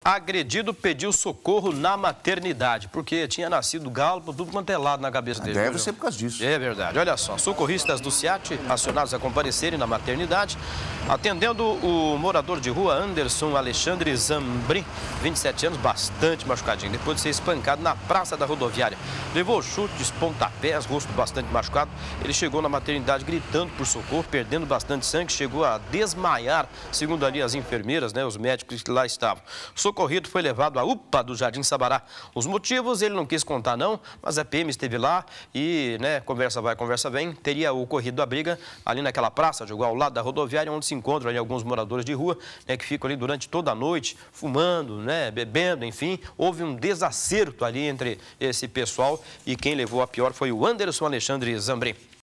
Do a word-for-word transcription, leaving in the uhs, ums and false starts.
Agredido pediu socorro na maternidade, porque tinha nascido galo por tudo quanto é lado na cabeça dele. Deve ser por causa disso. É verdade. Olha só, socorristas do SEAT, acionados a comparecerem na maternidade, atendendo o morador de rua Anderson Alexandre Zambrim, vinte e sete anos, bastante machucadinho, depois de ser espancado na praça da rodoviária. Levou chutes, pontapés, rosto bastante machucado. Ele chegou na maternidade gritando por socorro, perdendo bastante sangue, chegou a desmaiar, segundo ali as enfermeiras, né, os médicos que lá estavam. O socorrido foi levado à U P A do Jardim Sabará. Os motivos ele não quis contar não, mas a P M esteve lá e, né, conversa vai, conversa vem, teria ocorrido a briga ali naquela praça, jogou ao lado da rodoviária, onde se encontram ali alguns moradores de rua, né, que ficam ali durante toda a noite, fumando, né, bebendo, enfim. Houve um desacerto ali entre esse pessoal e quem levou a pior foi o Anderson Alexandre Zambrim.